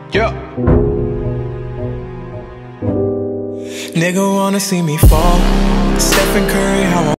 Yeah. Nigga wanna see me fall. Stephen Curry, how I